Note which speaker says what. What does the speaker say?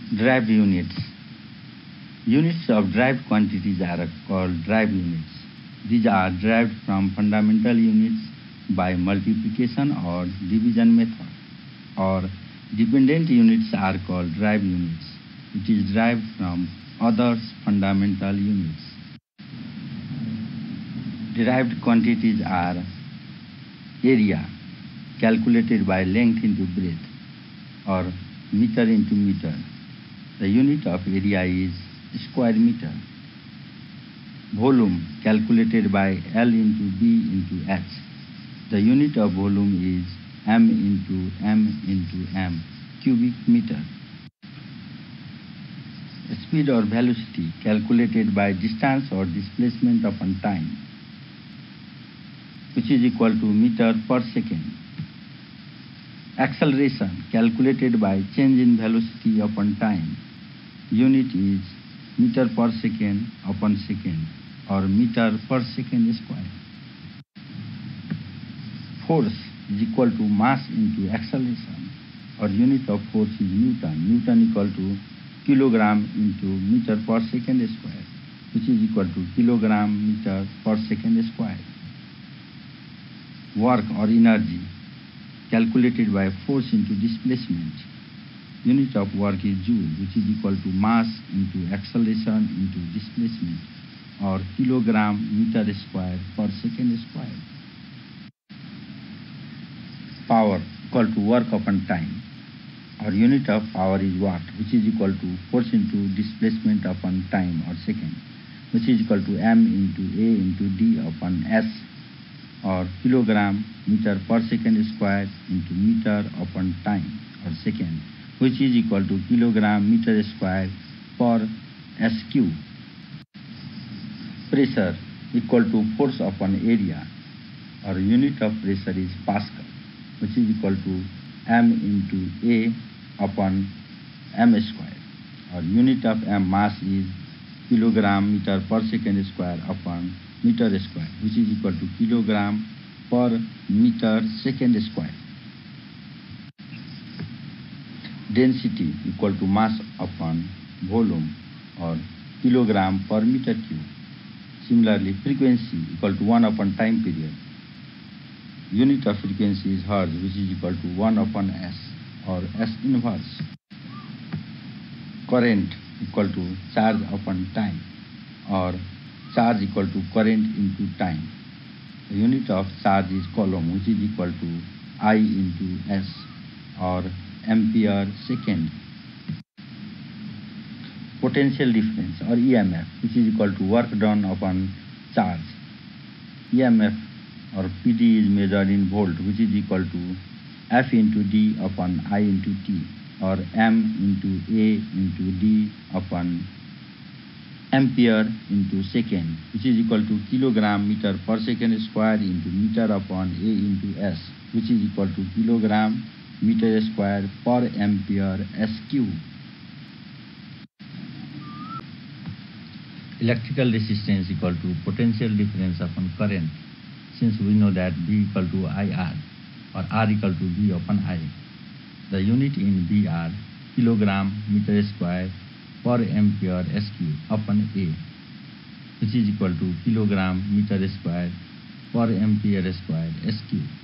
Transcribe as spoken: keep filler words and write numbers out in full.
Speaker 1: Derived units. Units of derived quantities are called derived units. These are derived from fundamental units by multiplication or division method. Or dependent units are called derived units. It is derived from others fundamental units. Derived quantities are area, calculated by length into breadth, or meter into meter. The unit of area is square meter. Volume, calculated by L into B into H. The unit of volume is M into M into M, cubic meter. Speed or velocity, calculated by distance or displacement upon time, which is equal to meter per second. Acceleration, calculated by change in velocity upon time. Unit is meter per second upon second, or meter per second square. Force is equal to mass into acceleration, or unit of force is Newton. Newton equal to kilogram into meter per second square, which is equal to kilogram meter per second square. Work or energy, calculated by force into displacement. Unit of work is joule, which is equal to mass into acceleration into displacement, or kilogram meter square per second square. Power equal to work upon time, or unit of power is watt, which is equal to force into displacement upon time or second, which is equal to M into A into D upon S, or kilogram meter per second square into meter upon time or second, which is equal to kilogram meter square per S Q. Pressure equal to force upon area, or unit of pressure is Pascal, which is equal to M into A upon M square, or unit of M mass is kilogram meter per second square upon meter square, which is equal to kilogram per meter second square. Density equal to mass upon volume, or kilogram per meter cube. Similarly, frequency equal to one upon time period. Unit of frequency is hertz, which is equal to one upon S, or S inverse. Current equal to charge upon time, or charge equal to current into time. The unit of charge is coulomb, which is equal to I into S, or ampere second. Potential difference, or E M F, which is equal to work done upon charge. E M F or P D is measured in volt, which is equal to F into D upon I into T, or M into A into D upon ampere into second, which is equal to kilogram meter per second square into meter upon A into S, which is equal to kilogram meter square per ampere S Q. Electrical resistance equal to potential difference upon current, since we know that V equal to I R, or R equal to V upon I. The unit in V are kilogram meter square per ampere S Q upon A, which is equal to kilogram meter square per ampere square S Q.